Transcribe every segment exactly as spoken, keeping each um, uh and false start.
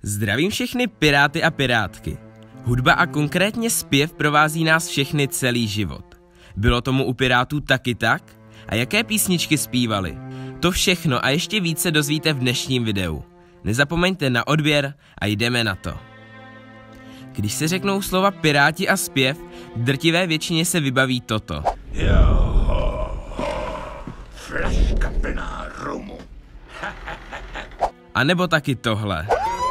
Zdravím všechny piráty a pirátky. Hudba a konkrétně zpěv provází nás všechny celý život. Bylo tomu u pirátů taky tak? A jaké písničky zpívali? To všechno a ještě více dozvíte v dnešním videu. Nezapomeňte na odběr a jdeme na to. Když se řeknou slova piráti a zpěv, drtivé většině se vybaví toto. Flaška plná rumu. A nebo taky tohle.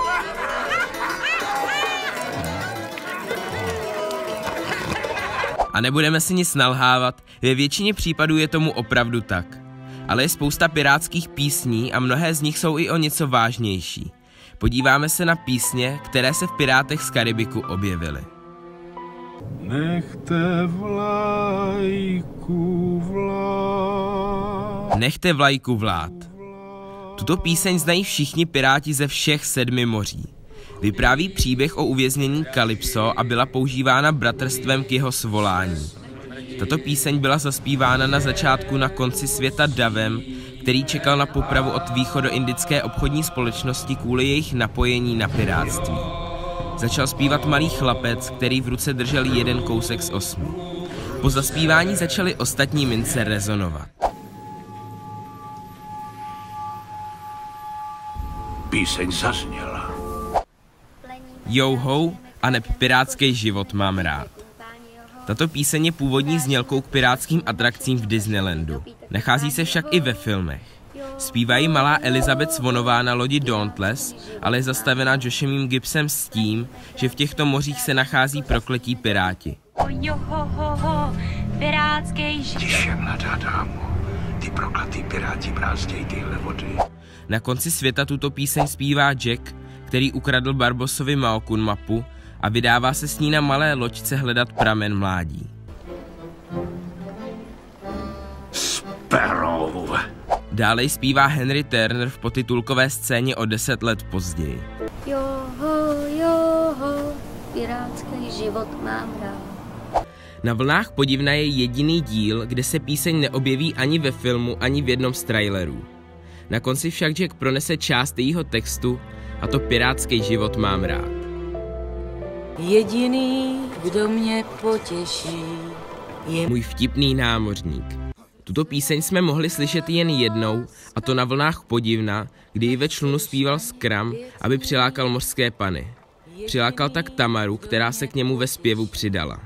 A nebudeme si nic nalhávat, ve většině případů je tomu opravdu tak. Ale je spousta pirátských písní a mnohé z nich jsou i o něco vážnější. Podíváme se na písně, které se v Pirátech z Karibiku objevily. Nechte vlajku vlád. Nechte vlajku vlád. Tuto píseň znají všichni piráti ze všech sedmi moří. Vypráví příběh o uvěznění Kalypso a byla používána bratrstvem k jeho svolání. Tato píseň byla zaspívána na začátku na konci světa davem, který čekal na popravu od východoindické obchodní společnosti kvůli jejich napojení na pirátství. Začal zpívat malý chlapec, který v ruce držel jeden kousek z osmi. Po zaspívání začaly ostatní mince rezonovat. Píseň zazněla. Yo ho, aneb pirátský život mám rád. Tato píseň je původní znělkou k pirátským atrakcím v Disneylandu. Nachází se však i ve filmech. Zpívají malá Elizabeth Swanová na lodi Dauntless, ale je zastavená Joshem Gibbsem s tím, že v těchto mořích se nachází prokletí piráti. Tiše, mladá dámo, ty prokletí piráti brázdějí tyhle vody. Na konci světa tuto píseň zpívá Jack, který ukradl Barbosovi Maokun mapu a vydává se s ní na malé loďce hledat pramen mládí. Sparrow. Dále ji zpívá Henry Turner v podtitulkové scéně o deset let později. Joho, joho, pirátský život mám rád. Na vlnách podivna je jediný díl, kde se píseň neobjeví ani ve filmu, ani v jednom z trailerů. Na konci však Jack pronese část jejího textu, a to pirátský život mám rád. Jediný, kdo mě potěší, je Můj vtipný námořník. Tuto píseň jsme mohli slyšet jen jednou, a to na vlnách podivna, kdy ji ve člunu zpíval Scrum, aby přilákal mořské pany. Přilákal tak Tamaru, která se k němu ve zpěvu přidala.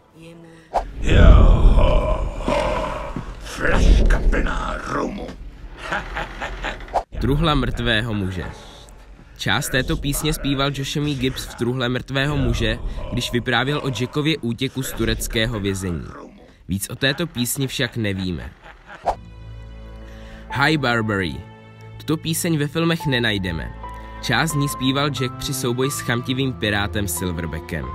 Joho, flaška plná rumu. Truhla mrtvého muže. Část této písně zpíval Joshem Gibbs v Truhle mrtvého muže, když vyprávěl o Jackově útěku z tureckého vězení. Víc o této písni však nevíme. High Barbary. Tuto píseň ve filmech nenajdeme. Část z ní zpíval Jack při souboji s chamtivým pirátem Silverbackem.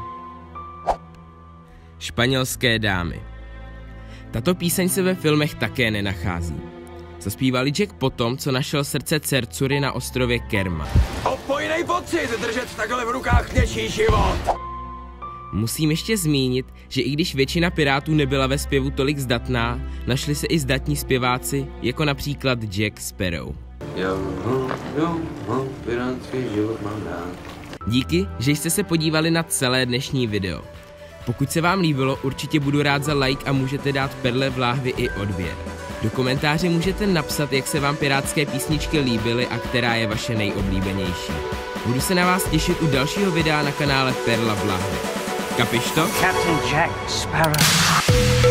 Španělské dámy. Tato píseň se ve filmech také nenachází. Zaspívali Jack potom, co našel srdce Cercury na ostrově Kerma. Opojnej pocit držet takhle v rukách něčí život. Musím ještě zmínit, že i když většina pirátů nebyla ve zpěvu tolik zdatná, našli se i zdatní zpěváci, jako například Jack Sparrow. Jo, jo, jo, pirátský život mám rád. Díky, že jste se podívali na celé dnešní video. Pokud se vám líbilo, určitě budu rád za like a můžete dát Perle v láhvi i odběr. Do komentáře můžete napsat, jak se vám pirátské písničky líbily a která je vaše nejoblíbenější. Budu se na vás těšit u dalšího videa na kanále Perla v láhvi. Kapiš to? Captain Jack Sparrow.